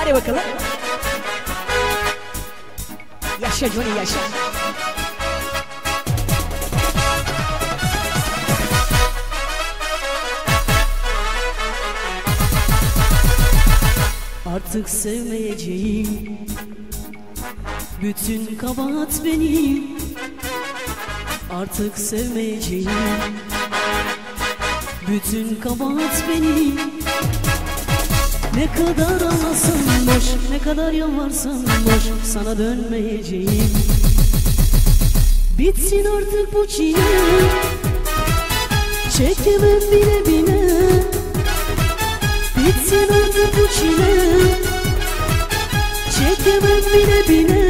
Hadi bakalım. Yaşa Johnny yaşa. Artık sevmeyeceğim, bütün kabahat benim. Artık sevmeyeceğim, bütün kabahat benim. Ne kadar ağlasam boş, ne kadar yalvarsam boş, sana dönmeyeceğim. Bitsin artık bu çile, çekemem bile bile. Bitsin artık bu çile, çekemem bile bile.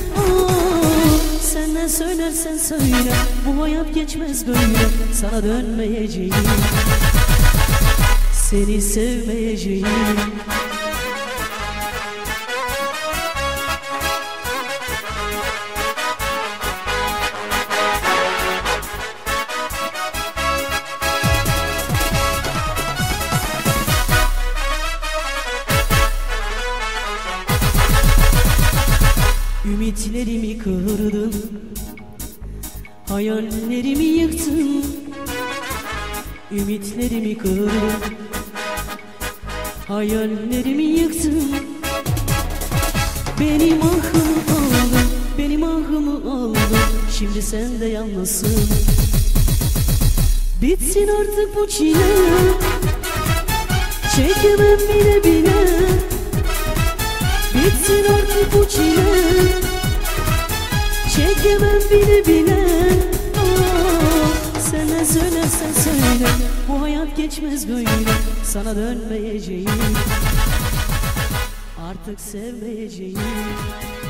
Sen ne söylersen söyle, bu hayat geçmez böyle. Sana dönmeyeceğim, seni sevmeyeceğim. Ümitlerimi kırdın, hayallerimi yıktın. Ümitlerimi kırdın, hayallerimi yıktın. Benim ahımı aldın, benim ahımı aldın. Şimdi sen de yalnızsın. Bitsin artık bu çile, çekemem bile bile. Bitsin artık bu çile, çekemem bile bile. Sen ne söylersen söyle, bu hayat geçmez böyle. Sana dönmeyeceğim, artık sevmeyeceğim.